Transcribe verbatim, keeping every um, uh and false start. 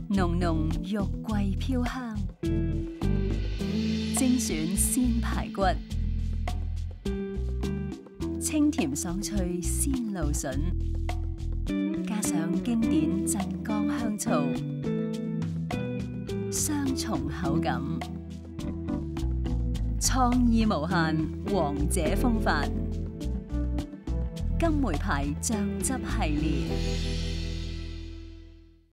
濃濃肉桂飄香，精選鮮排骨，清甜爽脆鮮蘆筍，加上經典鎮江香醋，雙重口感，創意無限，王者風範，金梅牌醬汁系列。